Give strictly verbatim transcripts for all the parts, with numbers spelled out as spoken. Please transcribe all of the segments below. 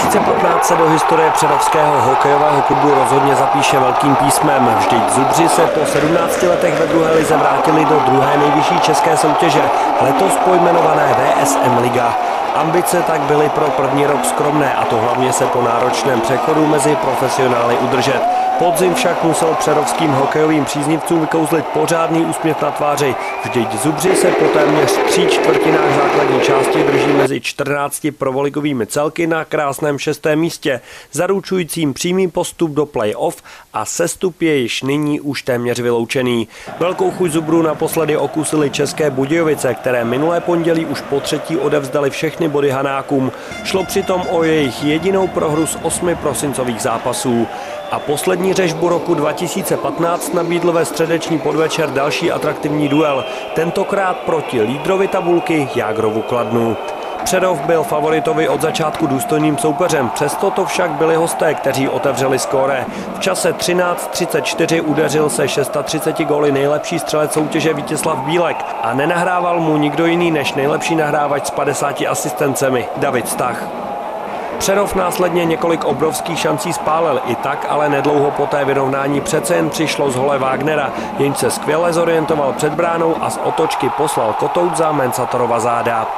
tisíce patnáct se do historie přerovského hokejového klubu rozhodně zapíše velkým písmem. Vždyť Zubři se po sedmnácti letech ve druhé lize vrátili do druhé nejvyšší české soutěže, letos pojmenované V S M Liga. Ambice tak byly pro první rok skromné, a to hlavně se po náročném přechodu mezi profesionály udržet. Podzim však musel přerovským hokejovým příznivcům vykouzlit pořádný úsměv na tváři. Vždyť Zubři se po téměř tří čtvrtinách základní části drží mezi čtrnácti prvoligovými celky na krásném šestém místě, zaručujícím přímý postup do play-off, a sestup je již nyní už téměř vyloučený. Velkou chuť Zubrů naposledy okusily České Budějovice, které minulé pondělí už po třetí odevzdali všechny body Hanákům. Šlo přitom o jejich jedinou prohru z osmi prosincových zápasů. A poslední řežbu roku dva tisíce patnáct nabídl ve středeční podvečer další atraktivní duel, tentokrát proti lídrovi tabulky Jágrovu Kladnu. Přerov byl favoritovi od začátku důstojným soupeřem, přesto to však byli hosté, kteří otevřeli skóre. V čase třináct třicet čtyři udeřil se třiceti šesti góly nejlepší střelec soutěže Vítězslav Bílek a nenahrával mu nikdo jiný než nejlepší nahrávač s padesáti asistencemi David Stach. Přerov následně několik obrovských šancí spálil, i tak ale nedlouho poté vyrovnání přece jen přišlo z hole Wagnera, jenž se skvěle zorientoval před bránou a z otočky poslal kotout za Mensatorova záda.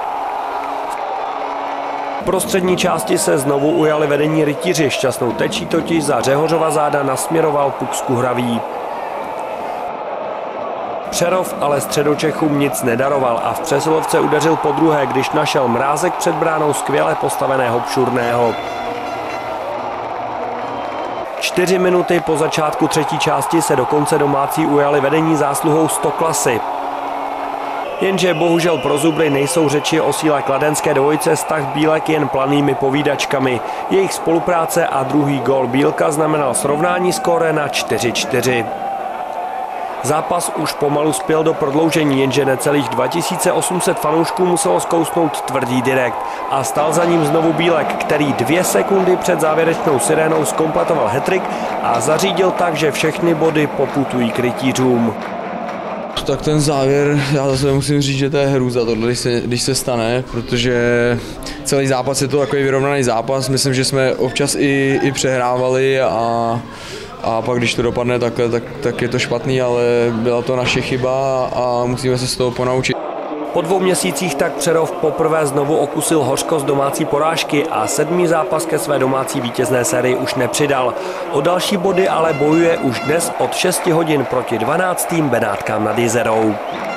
V prostřední části se znovu ujali vedení rytíři, šťastnou tečí totiž za Řehořova záda nasměroval puk z Kuhraví. Přerov ale Středočechům nic nedaroval a v přesilovce udeřil podruhé, když našel Mrázek před bránou skvěle postaveného Pšurného. Čtyři minuty po začátku třetí části se dokonce domácí ujali vedení zásluhou sto klasy. Jenže bohužel pro Zubry nejsou řeči o síle kladenské dvojice Stach Bílek jen planými povídačkami. Jejich spolupráce a druhý gól Bílka znamenal srovnání skóre na čtyři čtyři. Zápas už pomalu spěl do prodloužení, jenže necelých dva tisíce osm set fanoušků muselo zkousnout tvrdý direkt a stal za ním znovu Bílek, který dvě sekundy před závěrečnou sirénou zkompletoval hat-trick a zařídil tak, že všechny body poputují k rytířům. Tak ten závěr, já zase musím říct, že to je hrůza tohle, když se, když se stane, protože celý zápas je to takový vyrovnaný zápas, myslím, že jsme občas i, i přehrávali a A pak, když to dopadne takhle, tak, tak je to špatný, ale byla to naše chyba a musíme se z toho ponaučit. Po dvou měsících tak Přerov poprvé znovu okusil hořkost domácí porážky a sedmý zápas ke své domácí vítězné sérii už nepřidal. O další body ale bojuje už dnes od šesti hodin proti dvanáctým Benátkám nad Jizerou.